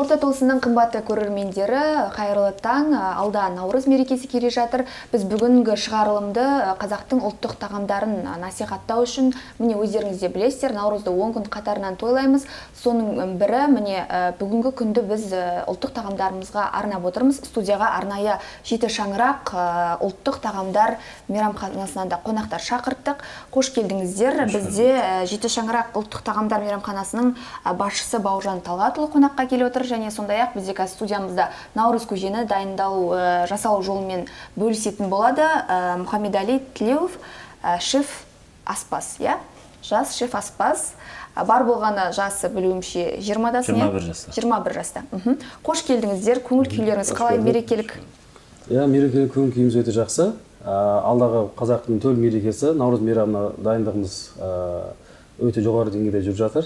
Орта Толсынның қымбатты көрермендері, қайырлы таң. Алда Наурыз мерекесі келе жатыр. Біз бүгінгі шығарылымды қазақтың ұлттық тағамдарын насихаттау үшін, міне өздеріңіз де білесіздер, Наурызды 10 күн қатарынан тойлаймыз. Соның бірі, міне бүгінгі күнді біз ұлттық тағамдарымызға арнап отырмыз. Студияға арнайы Жеті шаңырақ ұлттық тағамдар мейрамханасынан да қонақтар шақырттық. Қош келдіңіздер. Бізде Жеті шаңырақ ұлттық тағамдар мейрамханасының басшысы Бауыржан Талғатұлы қонаққа келіп отыр, және сондай-ақ бізде студиямызда наурыз көжені дайындалу жасалу жолымен бөлісетін болады. Мұхаммедәли Тілеуов, шеф аспаз, жас шеф аспаз. Бар болғаны жасы білуімше 20-дасың, 21 жаста. Қош келдіңіздер. Көңіл күйлеріңіз қалай, мерекелік? Мерекелік көңіл күйіміз өте жақсы. Алдағы қазақтың төл мерекесі наурыз мейрамына дайындығымыз өте жоғары деңгейде жүріп жатыр.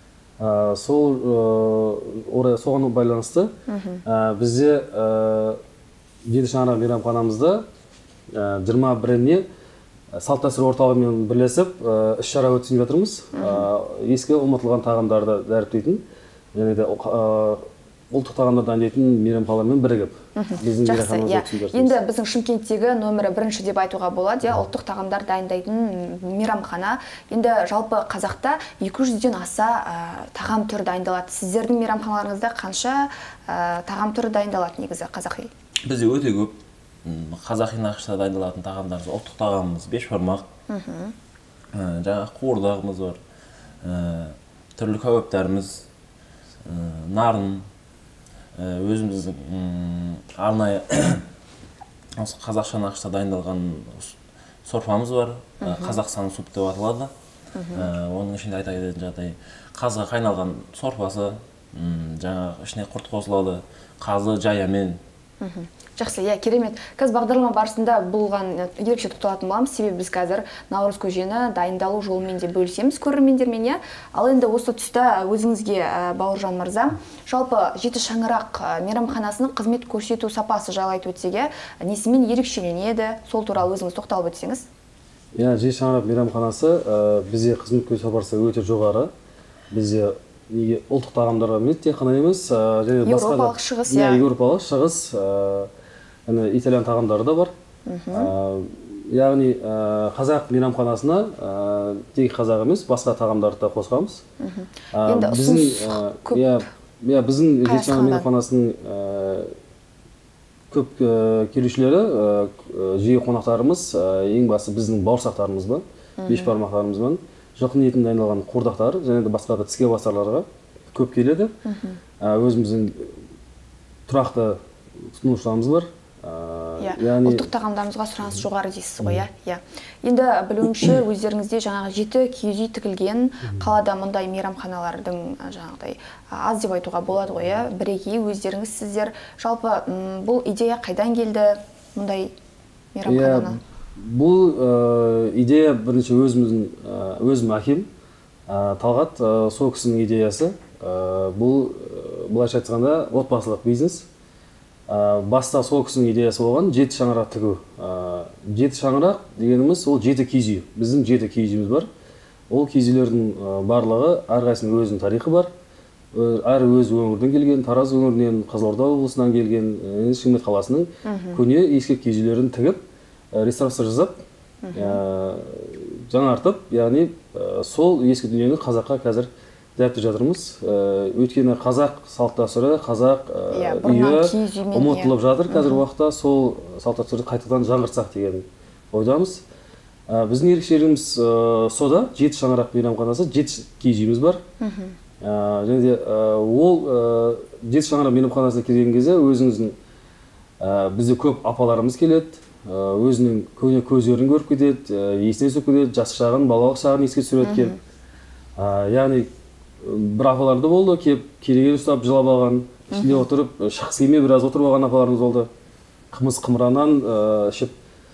Соған байланысты бізде Жеті шаңырақ мейрамханамызда 21-іне салт дәстүр орталығымен бірлесіп іс-шара өткізіп жатырмыз. Ескі ұмытылған тағамдарды дәріптейтін және де ұлттық тағамдар дайындайтын мейрамханалармен бірігіп жақсы. Енді біздің Шымкенттегі нөмірі 1 деп айтуға болады, ұлттық тағамдар дайындайтын мейрамхана. Енді жалпы қазақта 200-ден аса тағам түрі дайындалады. Сіздердің мейрамханаларыңызда қанша тағам түрі дайындалады негізі қазақи? Бізде өте көп қазақи нақышта дайындалатын тағамдарымыз, ұлттық тағамымыз бешбармақ, жаңағы қуырдағымыз бар, түрлі кәуаптарымыз, нарын, өзіміздің арнайы қазақша нақышта дайындалған сорпамыз бар, Қазақстан суп деп аталады. Оның ішінде айта кететін жағдай қазға қайналған сорпасы, жаңағы ішіне құрт қосылады, қазы жаямен. Жақсы, керемет. Қазір бағдарлама барысында болған ерекше тоқталатын боламыз, себебі біз қазір наурыз көжені дайындалу жолымен де бөлісеміз көрермендермен. Ал енді осы тұста өзіңізге, Бауыржан мырза, жалпы Жеті шаңырақ мейрамханасының қызмет көрсету сапасы жайлы айтып өтсек, несімен ерекшеленеді, сол туралы өзіңіз тоқталып өтсеңіз? Жеті шаңырақ мейрамханасы бізде қызмет көрсету сапасы өте жоғары. Бізде ұлттық тағамдарға емес, тек қана емес, еуропалық шығыс, еуропалық шығыс, итальян тағамдары да бар. Яғни қазақ мейрамханасына тек қазақ емес, басқа тағамдарды да қосқанбыз. Енді ұсыныс көп. Біздің Жеті шаңырақ мейрамханасының көп келушілері, жиі қонақтарымыз, ең басы біздің бауырсақтарымыз бар, бешбармақтарымыз бар. Жылқы етін дайындалған қуырдақтар және де басқа да тіске басарларға көп келеді. Өзіміздің тұрақты тұтынушыларымыз бар. Ұлттық тағамдарымызға сұраныс жоғары дейсіз ғой, Енді білуімше өздеріңізде жаңағы 7 киіз үй тігілген, қалада мұндай мейрамханалардың жаңағыдай аз деп айтуға болады ғой, бірегей өздеріңіз сіздер. Жалпы бұл идея қайдан келді мұндай мейрамхананы? Бұл идея бірінші өзім әкем Талғат, сол кісінің идеясы. Бұл былайша айтқанда отбасылық бизнес. Баста сол кісінің идеясы болған Жеті шаңырақ тігу. Жеті шаңырақ дегеніміз ол 7 киіз үй. Біздің 7 киіз үйіміз бар. Ол киіз үйлердің барлығы әрқайсының өзінің тарихы бар. Әр өз өңірден келген, Тараз өңірінен, Қызылорда облысынан келген, Шымкент қаласының көне ескі киіз үйлерін тігіп, реставрация жасап, жаңартып, яғни сол ескі дүниені қазаққа қазір дәріптеп жатырмыз. Өйткені қазақ салт дәстүрі, қазақ үйі ұмытылып жатыр қазір уақытта, сол салт дәстүрді қайтадан жаңғыртсақ деген ойдамыз. Біздің ерекшелігіміз сода, Жеті шаңырақ мейрамханасы, 7 киіз үйіміз бар. Және де ол Жеті шаңырақ мейрамханасына келген кезде өзіңіздің бізде көп апаларымыз келеді. Өзінің көне көздерін көріп кетеді, есіне түсіп кетеді, жас шағын, балалық шағын еске түсіріп өткен. Яғни бір апаларды болды, керегені ұстап жылап алған, ішінде отырып, шықсы келмей біраз отырып алған апаларымыз болды. Қымыз қымыраннан ішіп.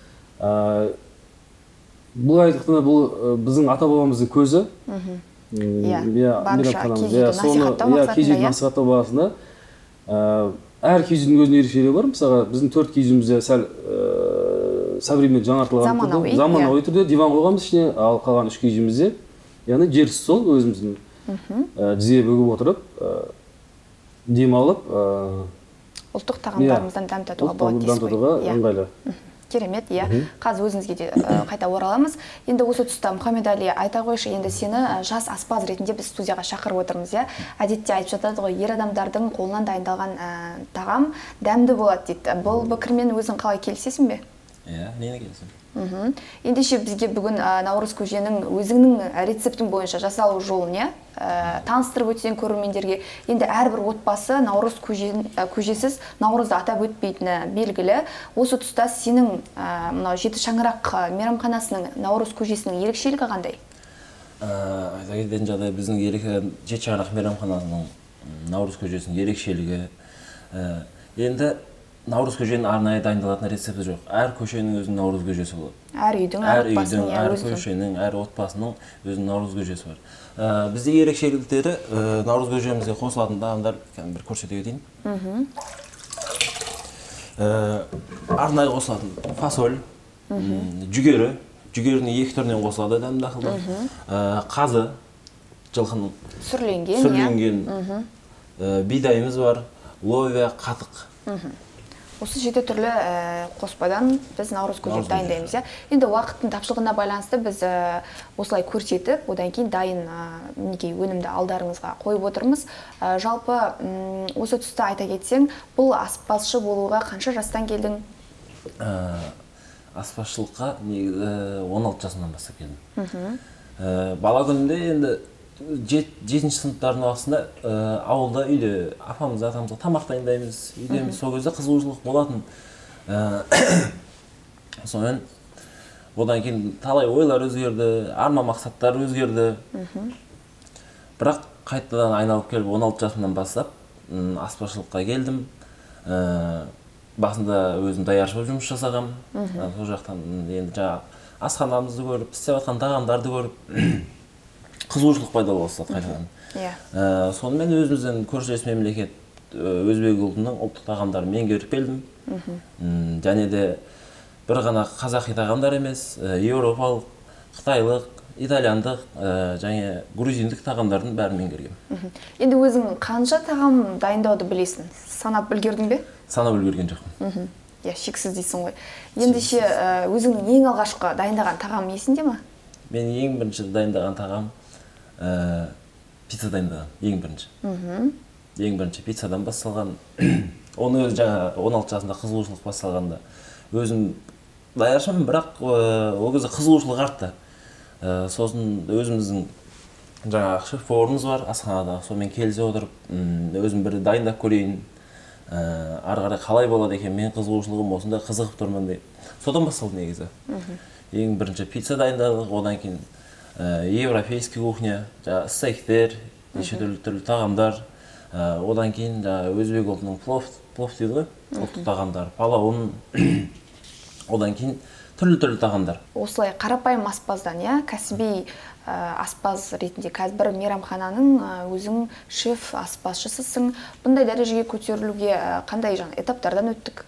Бұл айтықтыны бұл біздің ата бабамыздың көзі. Барынша киіз үйді насихаттау барысында әр киіз үйдің өзінің ерекшелігі бар. Мысалға біздің 4 киіз үйімізде сәл современный жаңартылған түрде, заманауи түрде диван қойғанбыз ішіне, ал қалған 3 киіз үйімізде, яғни жер стол өзіміздің тізе бүгіп отырып, демалып, ұлттық тағамдарымыздан дәм татуға болады дейсіз ғой. ыңғайлы. Керемет, иә. Қазір өзіңізге де қайта ораламыз. Енді осы тұста Мұхаммед-Али, айта қойшы, енді сені жас аспаз ретінде біз студияға шақырып отырмыз, иә. Әдетте айтып жатады ғой, ер адамдардың қолынан дайындалған тағам дәмді болады дейді. Бұл пікірмен өзің қалай келісесің бе? Иә, нені келісемін. Ендеше бізге бүгін Наурыз көженің өзіңнің рецептің бойынша жасалу жолын таныстырып өтсең көрермендерге. Енді әрбір отбасы Наурыз көжесіз Наурызды атап өтпейтіні белгілі. Осы тұста сенің мынау Жеті шаңырақ мейрамханасының Наурыз көжесінің ерекшелігі қандай? Айта кететін жағдай, біздің Жеті шаңырақ мейрамханасының Наурыз көжесінің ерекшелігі. Енді Наурыз көженің арнайы дайындалатын рецепті жоқ. Әр көшенің өзінің Наурыз көжесі болады. Әр үйдің, әр отбасының, әр көшенің, әр отбасының өзінің Наурыз көжесі бар. Бізде ерекшеліктері Наурыз көжемізге қосылатын тағамдар бір көрсете кетейін. Арнайы қосылатын фасоль, жүгерінің екі түрінен қосылады дәмді дақылдар. Қазы, жылқының сүрленген бидайымыз бар, ловия, қатық. Осы 7 түрлі қоспадан біз Наурыз көжесін дайындаймыз. Енді уақыттың тапшылығына байланысты біз осылай көрсетіп, одан кейін дайын өнімді алдарыңызға қойып отырмыз. Жалпы осы тұста айта кетсең, бұл аспазшы болуға қанша жастан келдің? Аспазшылыққа 16 жасынан бастап келдім. Бала күнімде енді 7-ші сыныптардың уақытысында ауылда үйде апамыз атамызға тамақ дайындаймыз, үйдеміз. Сол кезде қызығушылық болатын. Сонымен одан кейін талай ойлар өзгерді, арман мақсаттар өзгерді. Бірақ қайтадан айналып келіп 16 жасымнан бастап аспазшылыққа келдім. Басында өзім даяршы болып жұмыс жасағам. Сол жақтан енді жаңағы асханамызды көріп, істеп жатқан тағамдарды көріп қызығушылық пайда бастады қайтадан. Сонымен өзіміздің көршілес мемлекет өзбек ұлтының ұлттық тағамдарын меңгеріп келдім. Және де бір ғана қазақи тағамдар емес, еуропалық, қытайлық, итальяндық және грузиндік тағамдардың бәрін меңгергем. Енді өзің қанша тағам дайындауды білесің? Санап үлгердің бе? Санап үлгерген жоқпын. Шексіз дейсің ғой. Ендеше өзіңнің ең алғашқы дайындаған тағам есіңде ме? Мен ең бірінші дайындаған тағам пицца дайындаған, ең бірінші пиццадан басталған. Оны өзі жаңа 16 жасында қызығушылық басталғанда өзім даяршымын, бірақ ол кезде қызығушылық артты. Сосын өзіміздің жаңағы шеф-поварымыз бар асханада, сонымен келісе отырып, өзім бір дайындап көрейін, ары қарай қалай болады екен, мен қызығушылығым осында қызығып тұрмын деп. Содан басталды негізі. Ең бірінші пицца дайындадық, одан кейін европейский кухня, стейктер, неше түрлі тағамдар, одан кейін өзбек ұлтының плов дейді ғой, ұлттық тағамдар, палауын, одан кейін түрлі тағамдар. Осылай қарапайым аспаздан, кәсіби аспаз ретінде қазір бір мейрамхананың өзің шеф аспазшысысың. Бұндай дәрежеге көтерілуге қандай этаптардан өттік?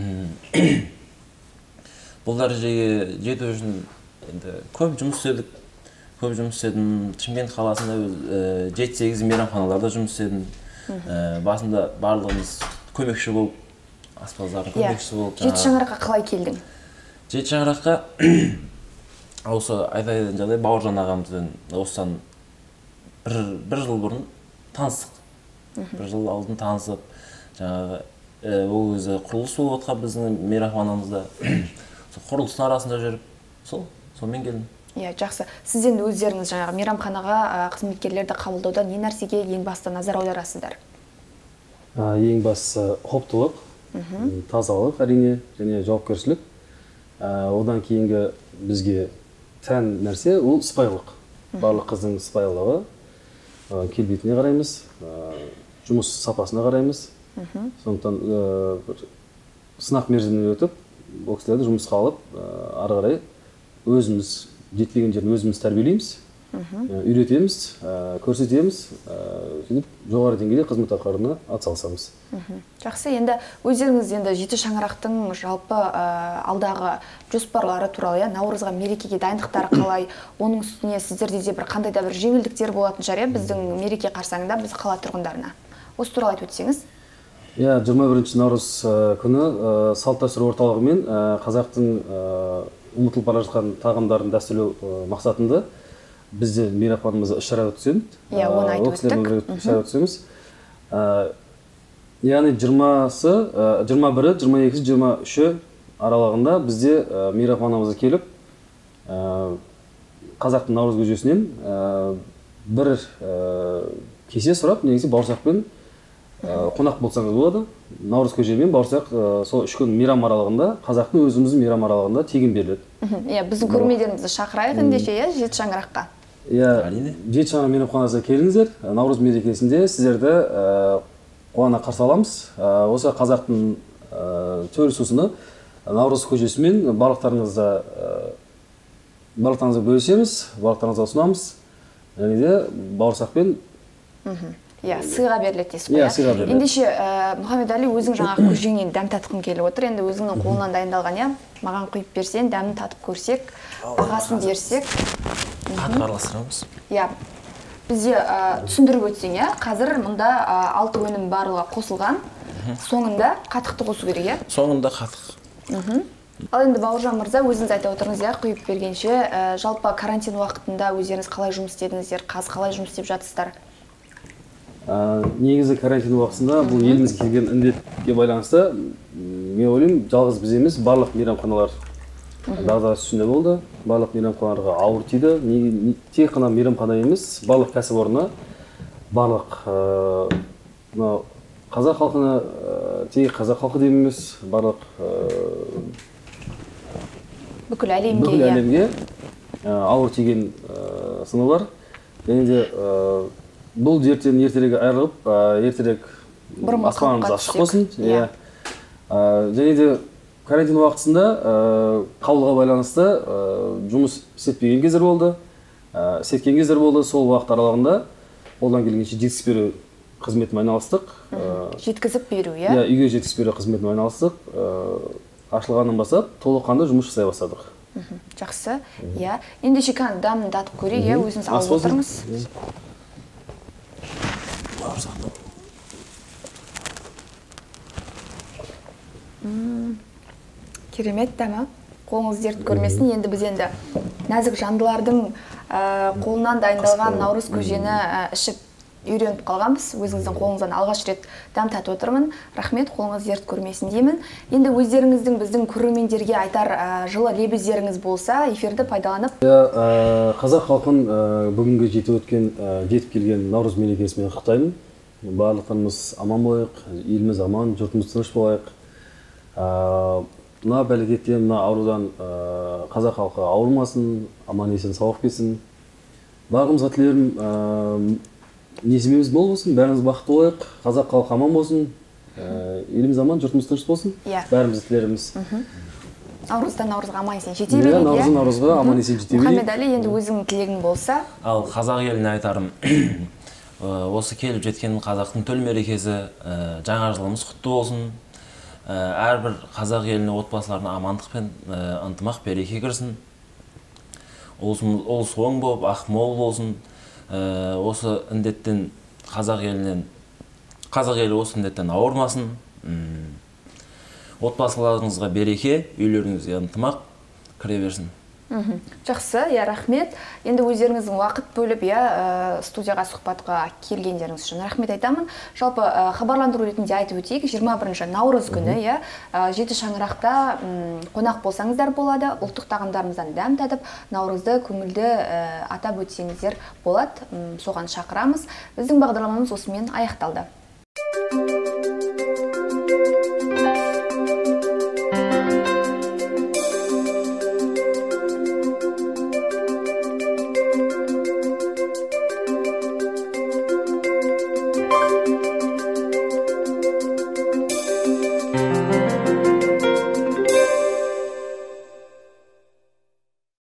Бұл дәрежеге жету үшін көп жұмыс істедік. Шымкент қаласында 7-8 мейрамханаларда жұмыс істедім. Басында барлығымыз көмекші болып, аспаздары көмекші болып. Жеті шаңыраққа қалай келдің? Жеті шаңыраққа осы айта кететін жағдай, Бауыржан ағамызбен осыдан бір жыл бұрын таныстық. Бір жыл алдын танысып, жаңағы ол кезде құрылыс болып отқан біздің мейрамханамызда. Құрылыстың арасында жүріп, сонымен келдім. Жақсы. Сізден өздеріңіз жаңағы мейрамханаға қызметкерлерді қабылдауда не нәрсеге ең басты назар аударасыздар? Ең бастысы ұқыптылық, тазалық әрине, және жауапкершілік. Одан кейінгі бізге тән нәрсе ол сыпайылық. Барлық қыздың сыпайылығы, келбетіне қараймыз, жұмыс сапасына қараймыз. Сондықтан сынақ мерзімінен өтіп, ол кісілерді жұмысқа алып, ары қарай өзіміз жетпеген жерін өзіміз тәрбиелейміз, үйретеміз, көрсетеміз, жоғары деңгейде қызмет атқаруына атсалысамыз. Жақсы, енді өздеріңіз енді Жеті шаңырақтың жалпы алдағы жоспарлары туралы, Наурызға мерекеге дайындықтары қалай, оның үстіне сіздерде де бір қандай да бір жеңілдіктер болатын шығар, біздің мереке қарсаңында біз қала тұрғындарына. осы туралы айтып өтсеңіз. Иә, 21 наурыз күні салт дәстүр орталығы мен қазақтың ұмытылып бара жатқан тағамдарын дәстүрлеу мақсатында бізде мейрамханамызда іс-шара өткіземіз. Иә, оны айтып өттік. Іс-шара өткіземіз. Яғни 20-сы, 21-і, 22-сі, 23-і аралығында бізде мейрамханамызға келіп, қазақтың наурыз көжесінен бір кесе сұрап, негізі бауырсақпен қонақ болсаңыз болады. Наурыз көже мен бауырсақ сол 3 күн мейрам аралығында, қазақтың өзіміздің мейрам аралығында тегін беріледі. Иә, біздің көрермендерімізді шақырайық ендеше, иә, Жеті шаңыраққа. Иә, Жеті шаңырақ мейрамханасына келіңіздер. Наурыз мерекесінде сіздерді қуана қарсы аламыз. Осы қазақтың төл сусыны наурыз көжесімен барлықтарыңызды бөлісеміз, барлықтарыңызға ұсынамыз. Және де бауырсақпен Иә, сыйға беріледі дейсіз ғой. Иә, сыйға беріледі. Ендеше Мұхаммедәли, өзің жаңағы көжеңнен дәм татқым келіп отыр. Енді өзіңнің қолынан дайындалған, иә, маған құйып берсең, дәмін татып көрсек, бағасын берсек. Қатты араластырамыз. Иә. Бізде түсіндіріп өтсең, иә, қазір мұнда 6 өнім барлығы қосылған. Соңында қатықты қосу керек, иә? Соңында қатық. Ал енді Бауыржан мырза, өзіңіз айта отырыңыз, иә, құйып бергенше, жалпы карантин уақытында өздеріңіз қалай жұмыс істедіңіздер, қазір қалай жұмыс істеп жатсыздар? Негізі карантин уақытында бұл еліміз келген індетке байланысты, мен ойлаймын, жалғыз біз емес, барлық мейрамханалар дағдарыс үстінде болды. Барлық мейрамханаларға ауыр тиді. Тек қана мейрамхана емес, барлық кәсіпорынға, барлық қазақ халқына, тек қазақ халқы дейміз, барлық бүкіл әлемге ауыр тиген сынаулар. Және де бұл дерттен ертерек айырылып, ертерек аспанымыз ашық болсын. Және де карантин уақытында қаулыға байланысты жұмыс істетпеген кездер болды. Істеткен кездер болды. Сол уақыт аралығында қолдан келгенше жеткізіп беру қызметімен айналыстық. Жеткізіп беру, иә? Иә, үйге жеткізіп беру қызметімен айналыстық. Ашылғаннан бастап толыққанды жұмыс жасай бастадық. Жақсы, иә. Ендеше дәмін татып көрейік, иә, өзіңіз алып отырыңыз. Керемет дәмі, қолыңыз дерт көрмесін. Енді біз енді нәзік жандылардың қолынан дайындалған наурыз көжені ішіп үйреніп қалғанбыз. Өзіңіздің қолыңыздан алғаш рет дәм татып отырмын. Рахмет, қолыңыз дерт көрмесін деймін. Енді өздеріңіздің біздің көрермендерге айтар жылы лебіздеріңіз болса, эфирді пайдаланып. Қазақ халқын бүгінгі жетіп келген наурыз мерекесімен құттықтаймын. Барлықтарымыз аман болайық, еліміз аман, жұртымыз тыныш болайық. Мына бәлкеттен, мына аурудан қазақ халқы ауырмасын, аман есен сауық кетсін. Барлығымызға тілерім несібеміз мол болсын, бәріміз бақытты болайық, қазақ халқы аман болсын, еліміз аман, жұртымыз тыныш болсын. Бәріміз тілеріміз. Наурыздан наурызға аман есен жете берейік. Наурыздан наурызға аман есен жете берейік. Мұхаммедәли, енді өзіңнің тілегің болса. Ал қазақ еліне айтарым, осы келіп жеткен қазақтың төл мерекесі, жаңа жылымыз құтты болсын. Әрбір қазақ еліне, отбасыларына амандық пен ынтымақ, береке кірсін. Ол соң болып, ақмол болсын. Осы індеттен қазақ елі осы індеттен ауырмасын. Отбасыларыңызға береке, үйлеріңізге ынтымақ кіре берсін. Жақсы, иә, рахмет. Енді өздеріңіздің уақыт бөліп, студияға сұхбатқа келгендеріңіз үшін рахмет айтамын. Жалпы хабарландыру ретінде айтып өтейік, 21 наурыз күні, Жеті шаңырақта қонақ болсаңыздар болады, ұлттық тағамдарымыздан дәм татып, наурызды көңілді атап өтсеңіздер болады. Соған шақырамыз. Біздің бағдарламамыз осымен аяқталды.